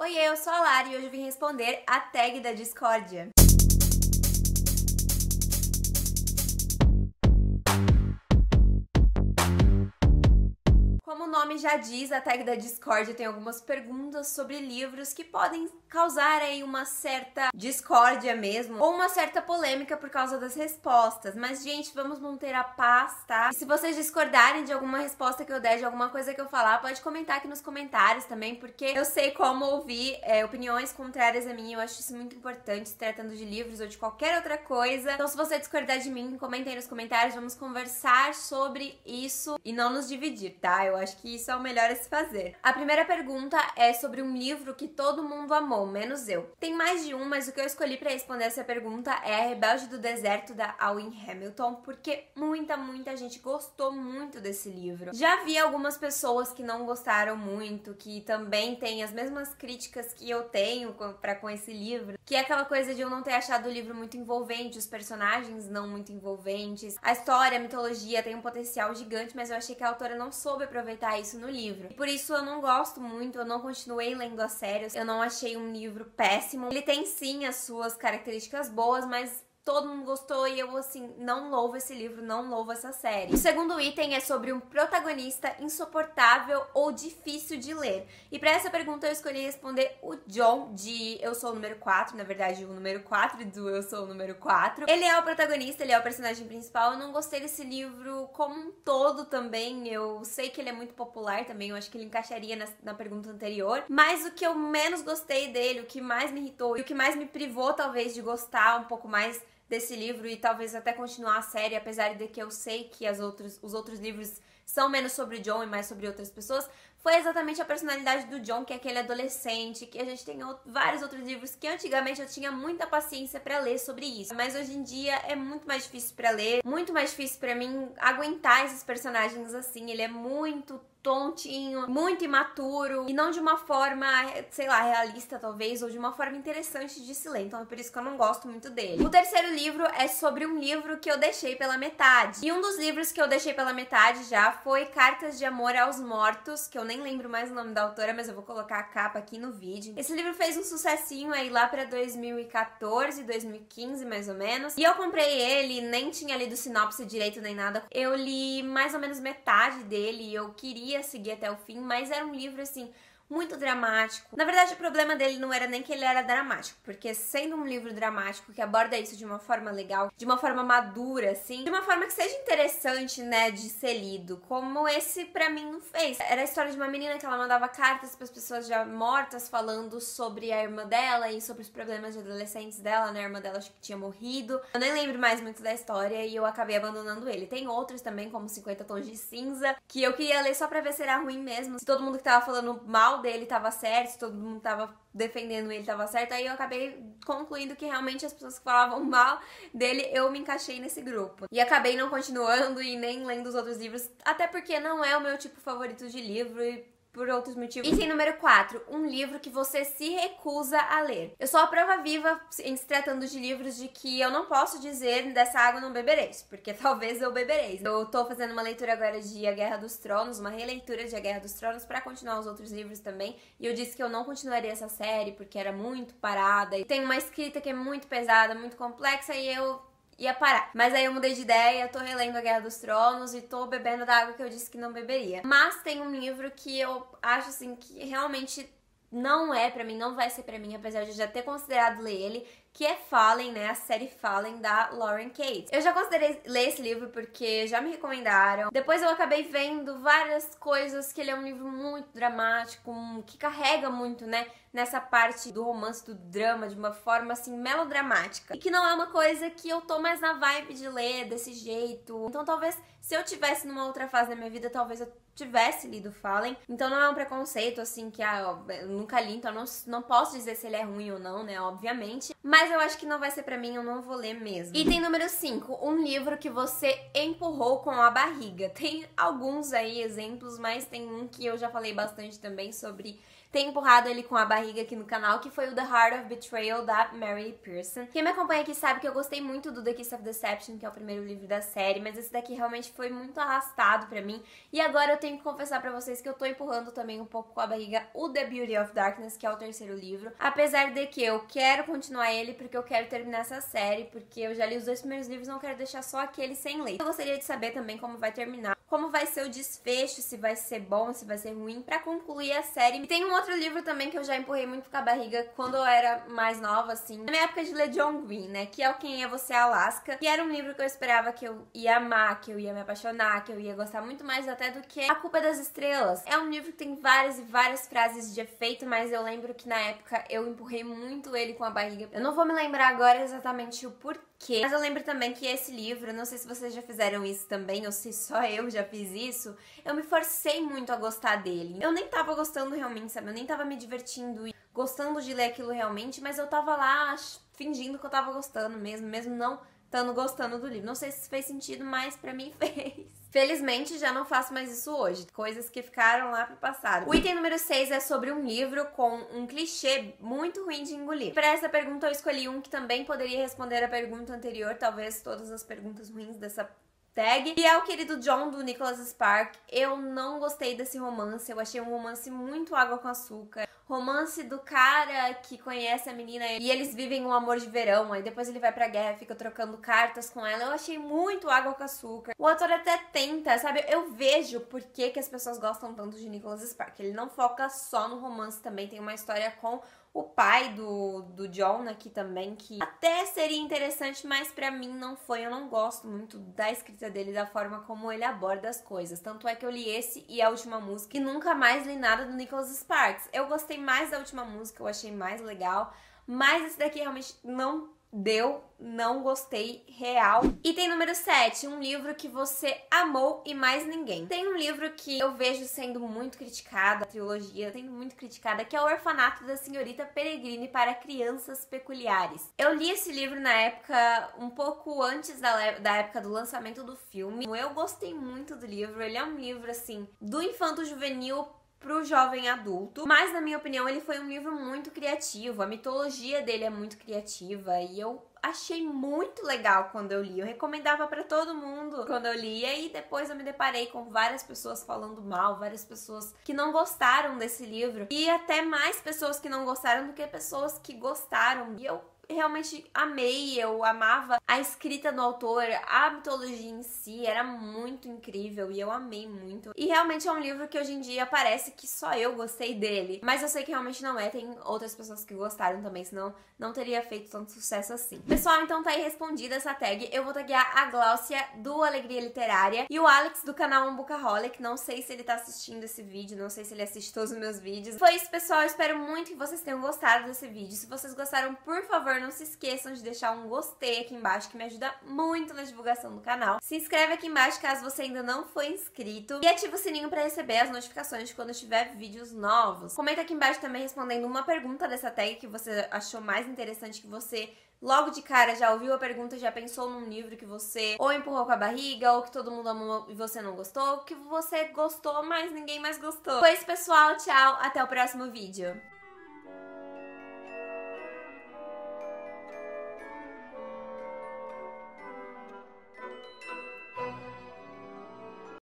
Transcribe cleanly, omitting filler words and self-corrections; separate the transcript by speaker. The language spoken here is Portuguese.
Speaker 1: Oi, eu sou a Lara e hoje eu vim responder a tag da discórdia. Como o nome já diz, a tag da discórdia tem algumas perguntas sobre livros que podem causar aí uma certa discórdia mesmo, ou uma certa polêmica por causa das respostas. Mas, gente, vamos manter a paz, tá? E se vocês discordarem de alguma resposta que eu der, de alguma coisa que eu falar, pode comentar aqui nos comentários também, porque eu sei como ouvir opiniões contrárias a mim. Eu acho isso muito importante, se tratando de livros ou de qualquer outra coisa. Então, se você discordar de mim, comenta aí nos comentários, vamos conversar sobre isso e não nos dividir, tá? Eu acho que isso é o melhor a se fazer. A primeira pergunta é sobre um livro que todo mundo amou, menos eu. Tem mais de um, mas o que eu escolhi pra responder essa pergunta é A Rebelde do Deserto, da Alwyn Hamilton, porque muita gente gostou muito desse livro. Já vi algumas pessoas que não gostaram muito, que também têm as mesmas críticas que eu tenho com esse livro, que é aquela coisa de eu não ter achado o livro muito envolvente, os personagens não muito envolventes, a história, a mitologia tem um potencial gigante, mas eu achei que a autora não soube aproveitar isso no livro. E por isso eu não gosto muito, eu não continuei lendo a série, eu não achei um livro péssimo. Ele tem sim as suas características boas, mas todo mundo gostou e eu, assim, não louvo esse livro, não louvo essa série. O segundo item é sobre um protagonista insuportável ou difícil de ler. E pra essa pergunta eu escolhi responder o John, de Eu Sou o Número 4, na verdade o número 4 do Eu Sou o Número 4. Ele é o protagonista, ele é o personagem principal. Eu não gostei desse livro como um todo também. Eu sei que ele é muito popular também, eu acho que ele encaixaria na pergunta anterior. Mas o que eu menos gostei dele, o que mais me irritou e o que mais me privou talvez de gostar um pouco mais desse livro e talvez até continuar a série, apesar de que eu sei que os outros livros são menos sobre o John e mais sobre outras pessoas, foi exatamente a personalidade do John, que é aquele adolescente, que a gente tem vários outros livros que antigamente eu tinha muita paciência pra ler sobre isso, mas hoje em dia é muito mais difícil pra ler, muito mais difícil pra mim aguentar esses personagens assim. Ele é muito tontinho, muito imaturo e não de uma forma, sei lá, realista talvez, ou de uma forma interessante de se ler, então é por isso que eu não gosto muito dele. O terceiro livro é sobre um livro que eu deixei pela metade, e um dos livros que eu deixei pela metade já foi Cartas de Amor aos Mortos, que eu nem lembro mais o nome da autora, mas eu vou colocar a capa aqui no vídeo. Esse livro fez um sucessinho aí lá pra 2014, 2015 mais ou menos, e eu comprei ele, nem tinha lido sinopse direito nem nada, eu li mais ou menos metade dele e eu queria seguir até o fim, mas era um livro assim muito dramático. Na verdade, o problema dele não era nem que ele era dramático, porque sendo um livro dramático que aborda isso de uma forma legal, de uma forma madura, assim, de uma forma que seja interessante, né, de ser lido, como esse pra mim não fez. Era a história de uma menina que ela mandava cartas pras pessoas já mortas, falando sobre a irmã dela e sobre os problemas de adolescentes dela, né, a irmã dela acho que tinha morrido. Eu nem lembro mais muito da história e eu acabei abandonando ele. Tem outros também, como 50 Tons de Cinza, que eu queria ler só pra ver se era ruim mesmo, se todo mundo que tava falando mal dele tava certo, se todo mundo tava defendendo ele tava certo, aí eu acabei concluindo que realmente as pessoas que falavam mal dele, eu me encaixei nesse grupo. E acabei não continuando e nem lendo os outros livros, até porque não é o meu tipo favorito de livro e por outros motivos. Item número 4, um livro que você se recusa a ler. Eu sou a prova viva, em se tratando de livros, de que eu não posso dizer dessa água não bebereis, porque talvez eu bebereis. Eu tô fazendo uma leitura agora de A Guerra dos Tronos, uma releitura de A Guerra dos Tronos pra continuar os outros livros também, e eu disse que eu não continuaria essa série porque era muito parada, e tem uma escrita que é muito pesada, muito complexa, e eu ia parar. Mas aí eu mudei de ideia, tô relendo A Guerra dos Tronos e tô bebendo da água que eu disse que não beberia. Mas tem um livro que eu acho, assim, que realmente não é pra mim, não vai ser pra mim, apesar de eu já ter considerado ler ele, que é Fallen, né, a série Fallen da Lauren Kate. Eu já considerei ler esse livro porque já me recomendaram. Depois eu acabei vendo várias coisas, que ele é um livro muito dramático, que carrega muito, né, nessa parte do romance, do drama, de uma forma, assim, melodramática. E que não é uma coisa que eu tô mais na vibe de ler desse jeito. Então talvez, se eu tivesse numa outra fase da minha vida, talvez eu tivesse lido Fallen. Então não é um preconceito, assim, que eu nunca li, então não posso dizer se ele é ruim ou não, né, obviamente. Mas eu acho que não vai ser pra mim, eu não vou ler mesmo. Item número 5, um livro que você empurrou com a barriga. Tem alguns aí exemplos, mas tem um que eu já falei bastante também sobre ter empurrado ele com a barriga aqui no canal, que foi o The Heart of Betrayal, da Mary Pearson. Quem me acompanha aqui sabe que eu gostei muito do The Kiss of Deception, que é o primeiro livro da série, mas esse daqui realmente foi muito arrastado pra mim. E agora eu tenho que confessar pra vocês que eu tô empurrando também um pouco com a barriga o The Beauty of Darkness, que é o terceiro livro. Apesar de que eu quero continuar ele porque eu quero terminar essa série, porque eu já li os 2 primeiros livros e não quero deixar só aquele sem ler. Eu gostaria de saber também como vai terminar, como vai ser o desfecho, se vai ser bom, se vai ser ruim, pra concluir a série. E tem um outro livro também que eu já empurrei muito com a barriga quando eu era mais nova, assim, na minha época de ler John Green, né, que é o Quem é Você, Alaska, que era um livro que eu esperava que eu ia amar, que eu ia me apaixonar, que eu ia gostar muito mais até do que A Culpa é das Estrelas. É um livro que tem várias e várias frases de efeito, mas eu lembro que na época eu empurrei muito ele com a barriga. Eu não vou me lembrar agora exatamente o porquê, mas eu lembro também que esse livro, não sei se vocês já fizeram isso também, ou se só eu já fiz isso, eu me forcei muito a gostar dele. Eu nem tava gostando realmente, sabe? Eu nem tava me divertindo e gostando de ler aquilo realmente, mas eu tava lá fingindo que eu tava gostando mesmo não estando gostando do livro. Não sei se fez sentido, mas pra mim fez. Felizmente, já não faço mais isso hoje. Coisas que ficaram lá pro passado. O item número 6 é sobre um livro com um clichê muito ruim de engolir. Para essa pergunta, eu escolhi um que também poderia responder a pergunta anterior, talvez todas as perguntas ruins dessa tag, e é o Querido John, do Nicholas Sparks. Eu não gostei desse romance, eu achei um romance muito água com açúcar. Romance do cara que conhece a menina e eles vivem um amor de verão, aí depois ele vai pra guerra, fica trocando cartas com ela. Eu achei muito água com açúcar. O autor até tenta, sabe? Eu vejo por que as pessoas gostam tanto de Nicholas Sparks. Ele não foca só no romance, também tem uma história com o pai do John aqui também, que até seria interessante, mas pra mim não foi. Eu não gosto muito da escrita dele, da forma como ele aborda as coisas. Tanto é que eu li esse e a última música e nunca mais li nada do Nicholas Sparks. Eu gostei mais da última música, eu achei mais legal, mas esse daqui realmente não gostei real. Item número 7, um livro que você amou e mais ninguém. Tem um livro que eu vejo sendo muito criticado, a trilogia sendo muito criticada, que é O Orfanato da Senhorita Peregrine para Crianças Peculiares. Eu li esse livro na época, um pouco antes da época do lançamento do filme. Eu gostei muito do livro, ele é um livro, assim, do infanto-juvenil pro jovem adulto, mas na minha opinião ele foi um livro muito criativo, a mitologia dele é muito criativa e eu achei muito legal quando eu li. Eu recomendava pra todo mundo quando eu li, e aí depois eu me deparei com várias pessoas falando mal, várias pessoas que não gostaram desse livro e até mais pessoas que não gostaram do que pessoas que gostaram, e eu realmente amei, eu amava a escrita do autor, a mitologia em si era muito incrível e eu amei muito. E realmente é um livro que hoje em dia parece que só eu gostei dele, mas eu sei que realmente não é, tem outras pessoas que gostaram também, senão não teria feito tanto sucesso assim. Pessoal, então tá aí respondida essa tag. Eu vou taguear a Gláucia do Alegria Literária e o Alex do canal Umbucaholic. Não sei se ele tá assistindo esse vídeo, não sei se ele assiste todos os meus vídeos. Foi isso, pessoal, eu espero muito que vocês tenham gostado desse vídeo. Se vocês gostaram, por favor, não se esqueçam de deixar um gostei aqui embaixo, que me ajuda muito na divulgação do canal. Se inscreve aqui embaixo caso você ainda não for inscrito e ativa o sininho para receber as notificações de quando eu tiver vídeos novos. Comenta aqui embaixo também respondendo uma pergunta dessa tag que você achou mais interessante, que você logo de cara já ouviu a pergunta, já pensou num livro que você ou empurrou com a barriga, ou que todo mundo amou e você não gostou, ou que você gostou, mas ninguém mais gostou. Foi isso, pessoal. Tchau. Até o próximo vídeo.